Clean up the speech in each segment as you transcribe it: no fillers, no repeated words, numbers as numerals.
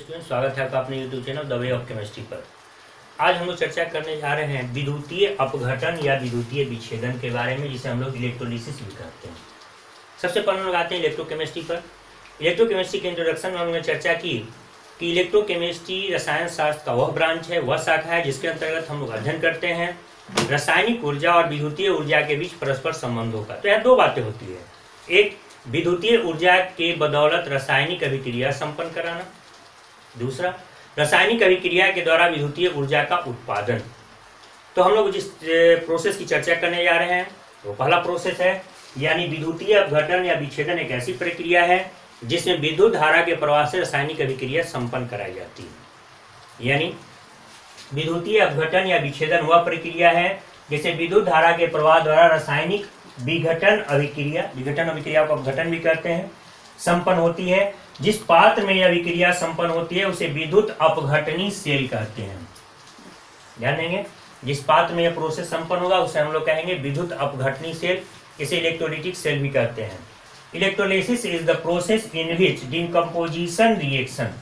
Student, स्वागत है आपका अपने YouTube channel the way of chemistry पर। आज हम लोग चर्चा करने जा रहे हैं विद्युतीय अपघटन या विद्युतीय विच्छेदन के बारे में, जिसे हम लोग इलेक्ट्रोलिसिस भी कहते हैं। सबसे पहले हम लोग आते हैं इलेक्ट्रोकेमिस्ट्री पर। इलेक्ट्रोकेमिस्ट्री के इंट्रोडक्शन में हमने चर्चा की कि इलेक्ट्रोकेमिस्ट्री रसायन शास्त्र का वह ब्रांच है, वह शाखा है जिसके अंतर्गत हम लोग अध्ययन करते हैं रासायनिक ऊर्जा और विद्युतीय ऊर्जा के बीच परस्पर संबंधों का। तो यहाँ दो बातें होती है, एक विद्युतीय ऊर्जा के बदौलत रासायनिक अभिक्रिया संपन्न कराना, दूसरा रासायनिक अभिक्रिया के द्वारा विद्युतीय ऊर्जा का उत्पादन। तो हम लोग जिस प्रोसेस की चर्चा करने जा रहे हैं वो पहला प्रोसेस है, यानी विद्युतीय अपघटन या विच्छेदन एक ऐसी प्रक्रिया है जिसमें विद्युत धारा के प्रवाह से रासायनिक अभिक्रिया संपन्न कराई जाती है। यानी विद्युतीय अपघटन या विच्छेदन वह प्रक्रिया है जिसे विद्युत धारा के प्रवाह द्वारा रासायनिक विघटन अभिक्रिया को अपघटन भी कहते हैं, संपन्न होती है। जिस पात्र में यह अभिक्रिया संपन्न होती है उसे विद्युत अपघटनी सेल कहते हैं। ध्यान देंगे, जिस पात्र में यह प्रोसेस संपन्न होगा उसे हम लोग कहेंगे विद्युत अपघटनी सेल, इसे इलेक्ट्रोलिटिक सेल भी कहते हैं। Electrolysis is the process in which decomposition reaction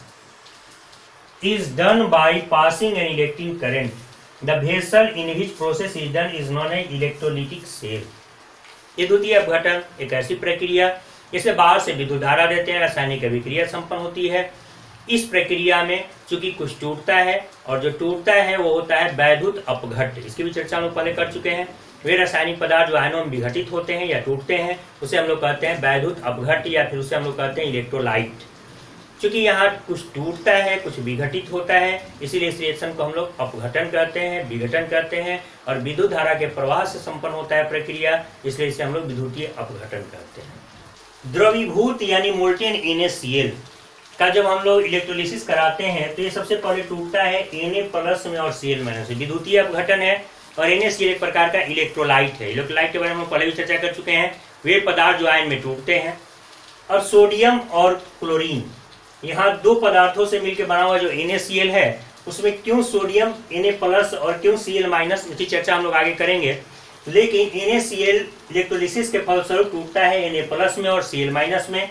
is done by passing an electric current. The vessel in which process is done is known as electrolytic cell. विद्युतीय अपघटन एक ऐसी प्रक्रिया जिसे बाहर से विद्युत धारा देते हैं, रासायनिक अभिक्रिया संपन्न होती है। इस प्रक्रिया में चूंकि कुछ टूटता है और जो टूटता है वो होता है वैद्युत अपघट। इसकी भी चर्चा हम लोग पहले कर चुके हैं। वे रासायनिक पदार्थ जो आयनों में विघटित होते हैं या टूटते हैं उसे हम लोग कहते हैं वैद्युत अपघट, या फिर उसे हम लोग कहते हैं इलेक्ट्रोलाइट। क्योंकि यहाँ कुछ टूटता है, कुछ विघटित होता है, इसीलिए इस रिएक्शन को हम लोग अपघटन कहते हैं, विघटन कहते हैं। और विद्युत धारा के प्रवाह से संपन्न होता है प्रक्रिया, इसलिए इसे हम लोग विद्युतीय अपघटन कहते हैं। द्रवीभूत यानी मोल्टेन NaCl का जब हम लोग इलेक्ट्रोलिसिस कराते हैं तो ये सबसे पहले टूटता है Na+ में और Cl- में। विद्युतीय अपघटन है और NaCl एक प्रकार का इलेक्ट्रोलाइट है। इलेक्ट्रोलाइट के बारे में हम पहले भी चर्चा कर चुके हैं। वे पदार्थ जो आयन में टूटते हैं। और सोडियम और क्लोरीन, यहाँ दो पदार्थों से मिलकर बना हुआ जो NaCl है उसमें क्यों सोडियम Na+ और क्यों Cl- इसकी चर्चा हम लोग आगे करेंगे। लेकिन NaCl इलेक्ट्रोलिसिस के फलस्वरूप टूटता है Na+ में और Cl- में।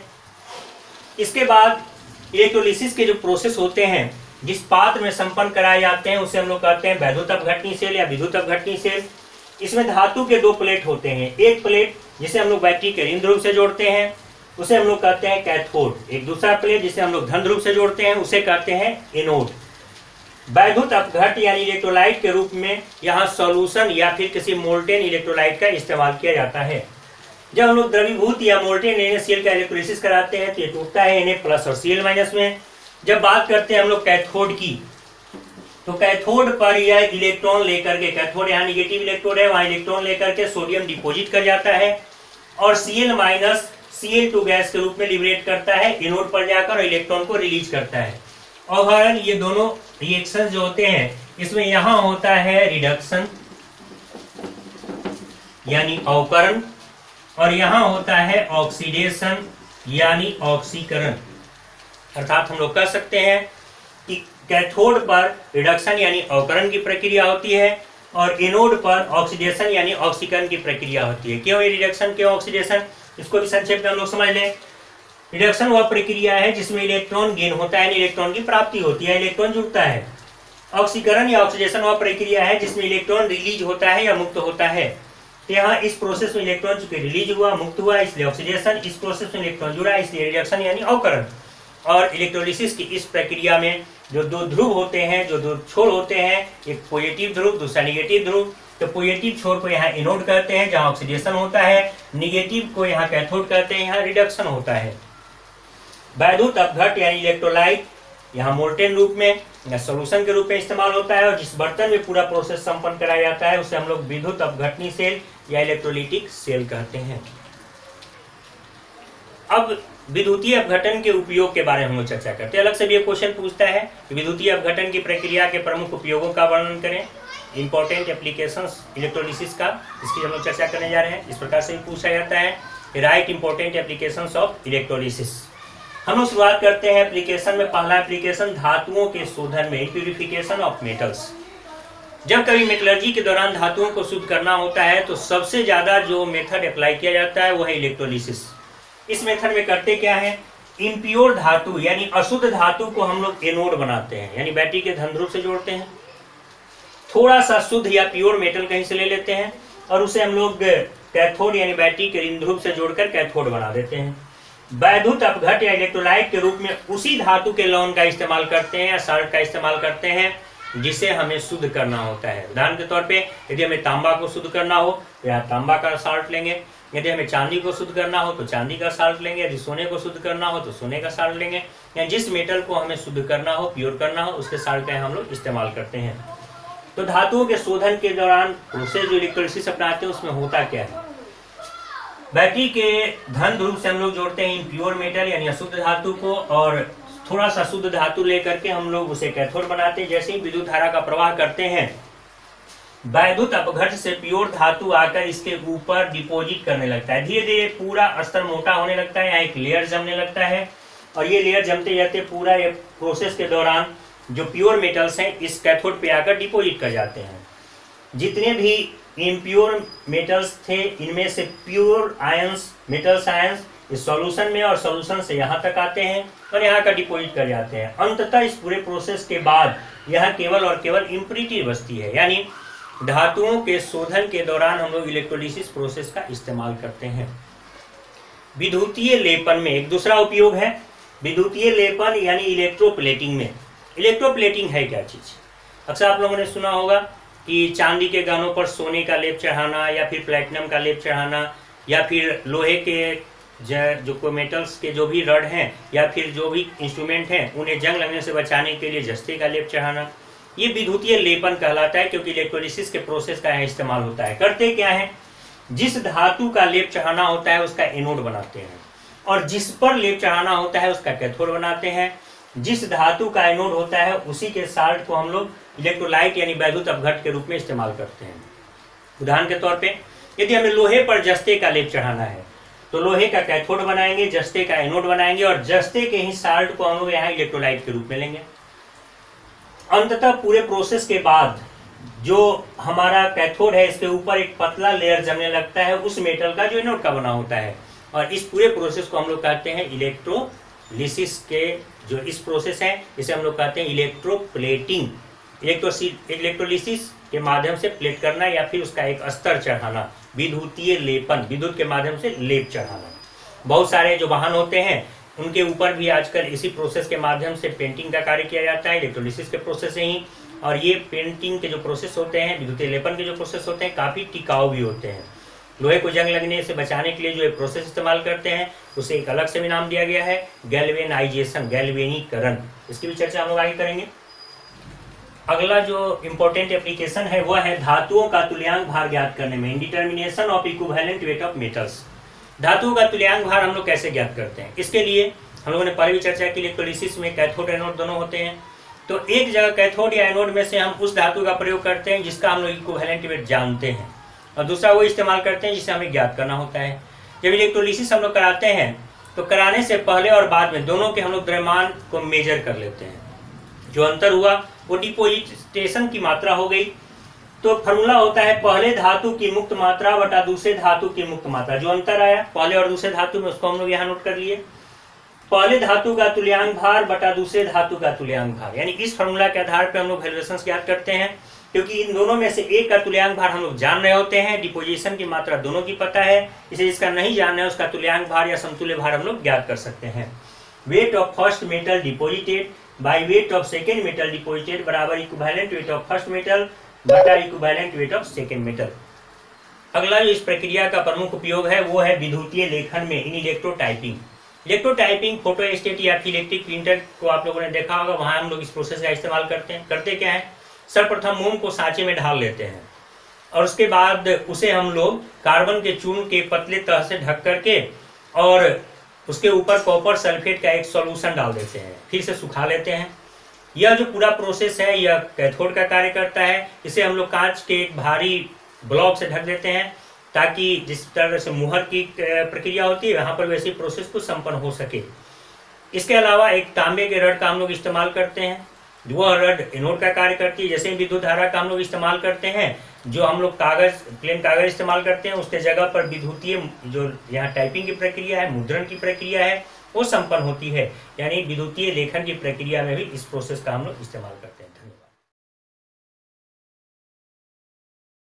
इसके बाद इलेक्ट्रोलिसिस के जो प्रोसेस होते हैं जिस पात्र में संपन्न कराए जाते हैं उसे हम लोग कहते हैं वैद्युत अपघटनी सेल या विद्युत अपघटनी सेल। इसमें धातु के दो प्लेट होते हैं, एक प्लेट जिसे हम लोग बैटरी के ऋण ध्रुव से जोड़ते हैं उसे हम लोग कहते हैं कैथोड, एक दूसरा प्लेट जिसे हम लोग धन ध्रुव से जोड़ते हैं उसे कहते हैं एनोड। वैद्युत अपघट यानी इलेक्ट्रोलाइट के रूप में यहाँ सॉल्यूशन या फिर किसी मोल्टेन इलेक्ट्रोलाइट का इस्तेमाल किया जाता है। जब हम लोग द्रवीभूत या मोल्टेन NaCl का इलेक्ट्रोलिसिस कराते हैं तो ये टूटता है Na+ और Cl- में। जब बात करते हैं हम लोग कैथोड की, तो कैथोड पर यह इलेक्ट्रॉन लेकर के, कैथोड यहाँ निगेटिव इलेक्ट्रोड है, वहां इलेक्ट्रॉन लेकर के सोडियम डिपोजिट कर जाता है और Cl- Cl2 गैस के रूप में लिबरेट करता है एनोड पर जाकर और इलेक्ट्रॉन को रिलीज करता है। और ये दोनों रिएक्शन जो होते हैं इसमें यहाँ होता है रिडक्शन यानी अवकरण और यहाँ होता है ऑक्सीडेशन यानी ऑक्सीकरण। अर्थात हम लोग कह सकते हैं कि कैथोड पर रिडक्शन यानी अवकरण की प्रक्रिया होती है और एनोड पर ऑक्सीडेशन यानी ऑक्सीकरण की प्रक्रिया होती है। क्यों ये रिडक्शन, क्यों ऑक्सीडेशन, इसको भी संक्षेप में हम लोग समझ लें। रिडक्शन वह प्रक्रिया है जिसमें इलेक्ट्रॉन गेन होता है, इलेक्ट्रॉन की प्राप्ति होती है, इलेक्ट्रॉन जुड़ता है। ऑक्सीकरण या ऑक्सीडेशन वह प्रक्रिया है जिसमें इलेक्ट्रॉन रिलीज होता है या मुक्त होता है। तो यहाँ इस प्रोसेस में इलेक्ट्रॉन चूंकि रिलीज हुआ, मुक्त हुआ, इसलिए ऑक्सीडेशन। इस प्रोसेस में इलेक्ट्रॉन जुड़ा, इसलिए रिडक्शन यानी अवकरण। और इलेक्ट्रोलिसिस की इस प्रक्रिया में जो दो ध्रुव होते हैं, जो दो छोर होते हैं, एक पॉजिटिव ध्रुव, दूसरा निगेटिव ध्रुव। तो पॉजिटिव छोर को यहाँ एनोड कहते हैं जहाँ ऑक्सीडेशन होता है, निगेटिव को यहाँ कैथोड कहते हैं, यहाँ रिडक्शन होता है। वैद्युत अपघट यानी इलेक्ट्रोलाइट यहाँ मोल्टेन रूप में या सॉल्यूशन के रूप में इस्तेमाल होता है और जिस बर्तन में पूरा प्रोसेस संपन्न कराया जाता है उसे हम लोग विद्युत अपघटनी सेल या इलेक्ट्रोलिटिक सेल कहते हैं। अब विद्युतीय अपघटन के उपयोग के बारे में हम लोग चर्चा करते हैं। अलग से भी ये क्वेश्चन पूछता है कि विद्युतीय अपघटन की प्रक्रिया के प्रमुख उपयोगों का वर्णन करें, इंपॉर्टेंट एप्लीकेशंस इलेक्ट्रोलिसिस का, इसकी हम लोग चर्चा करने जा रहे हैं। इस प्रकार से भी पूछा जाता है, right important applications of electrolysis. हम लोग शुरुआत करते हैं एप्लीकेशन में। पहला एप्लीकेशन धातुओं के शोधन में, प्यूरिफिकेशन ऑफ मेटल्स। जब कभी मेटलर्जी के दौरान धातुओं को शुद्ध करना होता है तो सबसे ज्यादा जो मेथड अप्लाई किया जाता है वो है इलेक्ट्रोलिसिस। इस मेथड में करते क्या है, इम्प्योर धातु यानी अशुद्ध धातु को हम लोग एनोड बनाते हैं, यानी बैटरी के धन ध्रुव से जोड़ते हैं। थोड़ा सा शुद्ध या प्योर मेटल कहीं से ले लेते हैं और उसे हम लोग कैथोड यानी बैटरी के ऋण ध्रुव से जोड़कर कैथोड बना देते हैं। वैद्युत अपघट या इलेक्ट्रोलाइट के रूप में उसी धातु के लवण का इस्तेमाल करते हैं या साल्ट का इस्तेमाल करते हैं जिसे हमें शुद्ध करना होता है। उदाहरण के तौर पे यदि हमें तांबा को शुद्ध करना हो तो यहाँ तांबा का साल्ट लेंगे, यदि हमें चांदी को शुद्ध करना हो तो चांदी का साल्ट लेंगे, यदि सोने को शुद्ध करना हो तो सोने का साल्ट लेंगे, या जिस मेटल को हमें शुद्ध करना हो, प्योर करना हो, उसके साल्ट का हम लोग इस्तेमाल करते हैं। तो धातुओं के शोधन के दौरान प्रोसेस जो इलेक्ट्रोलिसिस अपनाते हैं उसमें होता क्या है, बैटरी के धन ध्रुव से हम लोग जोड़ते हैं इम्प्योर मेटल यानी अशुद्ध धातु को और थोड़ा सा शुद्ध धातु लेकर के हम लोग उसे कैथोड बनाते हैं। जैसे ही विद्युत धारा का प्रवाह करते हैं, वैद्युत अपघट से प्योर धातु आकर इसके ऊपर डिपॉजिट करने लगता है। धीरे धीरे पूरा अस्तर मोटा होने लगता है, यहाँ एक लेयर जमने लगता है और ये लेयर जमते जाते पूरा ये प्रोसेस के दौरान जो प्योर मेटल्स हैं इस कैथोड पे आकर डिपॉजिट कर जाते हैं। जितने भी इम्प्योर मेटल्स थे इनमें से प्योर आयंस मेटल्स आयंस इस सॉल्यूशन में और सॉल्यूशन से यहाँ तक आते हैं और यहाँ का डिपॉजिट कर जाते हैं। अंततः इस पूरे प्रोसेस के बाद यहाँ केवल और केवल इम्प्योरिटी बचती है, यानी धातुओं के शोधन के दौरान हम लोग इलेक्ट्रोलिसिस प्रोसेस का इस्तेमाल करते हैं। विद्युतीय लेपन में एक दूसरा उपयोग है विद्युतीय लेपन यानी इलेक्ट्रोप्लेटिंग में। इलेक्ट्रोप्लेटिंग है क्या चीज? अक्सर आप लोगों ने सुना होगा कि चांदी के गानों पर सोने का लेप चढ़ाना या फिर प्लैटिनम का लेप चढ़ाना या फिर लोहे के जो मेटल्स के जो भी रड हैं या फिर जो भी इंस्ट्रूमेंट हैं उन्हें जंग लगने से बचाने के लिए जस्ते का लेप चढ़ाना, ये विद्युतीय लेपन कहलाता है क्योंकि इलेक्ट्रोलिसिस के प्रोसेस का यहाँ इस्तेमाल होता है। करते क्या है, जिस धातु का लेप चढ़ाना होता है उसका एनोड बनाते हैं और जिस पर लेप चढ़ाना होता है उसका कैथोड बनाते हैं। जिस धातु का एनोड होता है उसी के साल्ट को हम लोग इलेक्ट्रोलाइट यानी वैद्युत अपघट के रूप में इस्तेमाल करते हैं। उदाहरण के तौर पे यदि हमें लोहे पर जस्ते का लेप चढ़ाना है तो लोहे का कैथोड बनाएंगे, जस्ते का एनोड बनाएंगे और जस्ते के ही साल्ट को हम लोग यहाँ इलेक्ट्रोलाइट के रूप में लेंगे। अंततः पूरे प्रोसेस के बाद जो हमारा कैथोड है इसके ऊपर एक पतला लेयर जमने लगता है उस मेटल का जो एनोड का बना होता है और इस पूरे प्रोसेस को हम लोग कहते हैं इलेक्ट्रोलिसिस के जो इस प्रोसेस है इसे हम लोग कहते हैं इलेक्ट्रोप्लेटिंग। इलेक्ट्रोलिसिस के माध्यम से प्लेट करना या फिर उसका एक स्तर चढ़ाना, विद्युतीय लेपन विद्युत के माध्यम से लेप चढ़ाना। बहुत सारे जो वाहन होते हैं उनके ऊपर भी आजकल इसी प्रोसेस के माध्यम से पेंटिंग का कार्य किया जाता है इलेक्ट्रोलिसिस के प्रोसेस से ही। और ये पेंटिंग के जो प्रोसेस होते हैं, विद्युतीय लेपन के जो प्रोसेस होते हैं काफ़ी टिकाऊ भी होते हैं। लोहे को जंग लगने से बचाने के लिए जो ये प्रोसेस इस्तेमाल करते हैं उसे एक अलग से भी नाम दिया गया है गैल्वेनाइजेशन, गैल्वेनीकरण। इसकी भी चर्चा हम लोग आगे करेंगे। अगला जो इम्पोर्टेंट एप्लीकेशन है वह है धातुओं का तुल्यांक भार ज्ञात करने में, determination of equivalent weight of metals. धातुओं का तुल्यांक भार हम लोग कैसे ज्ञात करते हैं, इसके लिए हम लोगों ने पहले भी चर्चा की इलेक्ट्रोलिसिस में कैथोड एनोड दोनों होते हैं। तो एक जगह कैथोड या एनोड में से हम उस धातु का प्रयोग करते हैं जिसका हम लोग इक्विवेलेंट वेट जानते हैं और दूसरा वो इस्तेमाल करते हैं जिसे हमें ज्ञात करना होता है। जब इलेक्ट्रोलिसिस हम लोग कराते हैं तो कराने से पहले और बाद में दोनों के हम लोग द्रव्यमान को मेजर कर लेते हैं। जो अंतर हुआ वो डिपोजिटेशन की मात्रा हो गई। तो फॉर्मूला होता है पहले धातु की मुक्त मात्रा बटा दूसरे धातु की मुक्त मात्रा। जो अंतर आया पहले और दूसरे धातु में उसको हम लोग यहाँ नोट कर लिए। पहले धातु का तुल्यांक भार बटा दूसरे धातु का तुल्यांक भार, यानी इस फॉर्मूला के आधार पर हम लोग वैल्यूएशंस ज्ञात करते हैं क्योंकि इन दोनों में से एक का तुल्यांक भार हम लोग जान रहे होते हैं, डिपोजिशन की मात्रा दोनों की पता है। इसे जिसका नहीं जानना है उसका तुल्यांक भार या समतुल्य भार हम लोग ज्ञात कर सकते हैं। Weight of first metal deposited by weight of second metal deposited बराबर equivalent weight of first metal बटा equivalent weight of second metal. अगला जो इस प्रक्रिया का प्रमुख उपयोग है वो है विद्युतीय लेखन में इन इलेक्ट्रोटाइपिंग। इलेक्ट्रोटाइपिंग फोटोस्टेट या फिर इलेक्ट्रिक प्रिंटर को आप लोगों ने देखा होगा, वहां हम लोग इस प्रोसेस का इस्तेमाल करते हैं। करते क्या है, सर्वप्रथम मोम को सांचे में ढाल लेते हैं और उसके बाद उसे हम लोग कार्बन के चूर्ण के पतले तह से ढक करके और उसके ऊपर कॉपर सल्फेट का एक सॉल्यूशन डाल देते हैं, फिर से सुखा लेते हैं। यह जो पूरा प्रोसेस है यह कैथोड का कार्य करता है। इसे हम लोग कांच के एक भारी ब्लॉक से ढक देते हैं ताकि जिस तरह से मुहर की प्रक्रिया होती है यहाँ पर वैसी प्रोसेस को संपन्न हो सके। इसके अलावा एक तांबे के रड का हम लोग इस्तेमाल करते हैं, वह रड एनोड का कार्य करती है। जैसे विद्युत धारा का हम लोग इस्तेमाल करते हैं, जो हम लोग प्लेन कागज इस्तेमाल करते हैं उसके जगह पर विद्युतीय जो यहाँ टाइपिंग की प्रक्रिया है, मुद्रण की प्रक्रिया है, वो संपन्न होती है। यानी विद्युतीय लेखन की प्रक्रिया में भी इस प्रोसेस का हम लोग इस्तेमाल करते हैं।